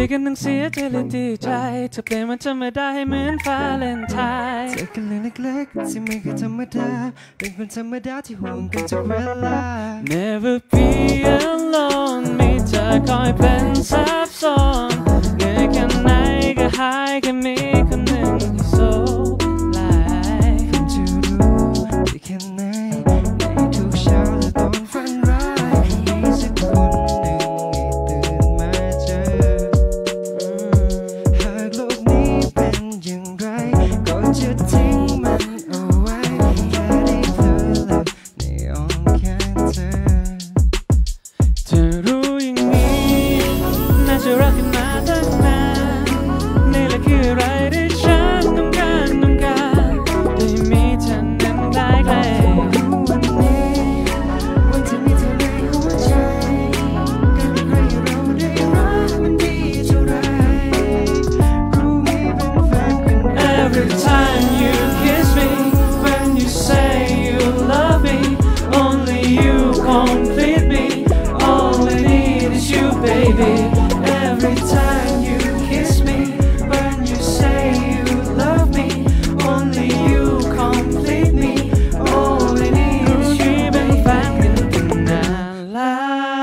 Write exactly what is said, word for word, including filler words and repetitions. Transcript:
ด้วยกันต้องเสียใจและดีใจเธอเป็นวันธรรมดาให้เหมือนฟ้าเลนไทน์เจอกันเรื่องเล็กๆที่ไม่เคยธรรมดาเป็นคนธรรมดาที่ห่วงกันทุกเวลา Never be alone มีเธอคอยเป็นซับซ้อนเหนื่อยแค่ไหนก็หายแค่มีคนหนึ่งที่โซไลฟ์คุณจะรู้ที่แค่ไหนในทุกเช้าและตอนฝันร้ายมีสักคนหนึ่งให้ตื่นมาเจอหากโลกนี้เป็นอย่างไรก็จะทิ้งมันเอาไว้แค่ได้เธอหลับในอ้อมแขนเธอเธอรู้อย่างนี้น่าจะรักกันมาตั้งนานนี่แหละคืออะไรที่ฉันต้องการต้องการได้มีเธอนั้นใกล้ใกล้วันนี้วันที่มีเธอในหัวใจกันใครเราได้รักมันดีเท่าไรรู้ไหมเป็นแฟนกัน Every time you kiss me when you say you love me only you complete me all I need is you baby Every time you kiss me when you say you love me only you complete me all I need is you เป็นแฟนกันตั้งนานแล้ว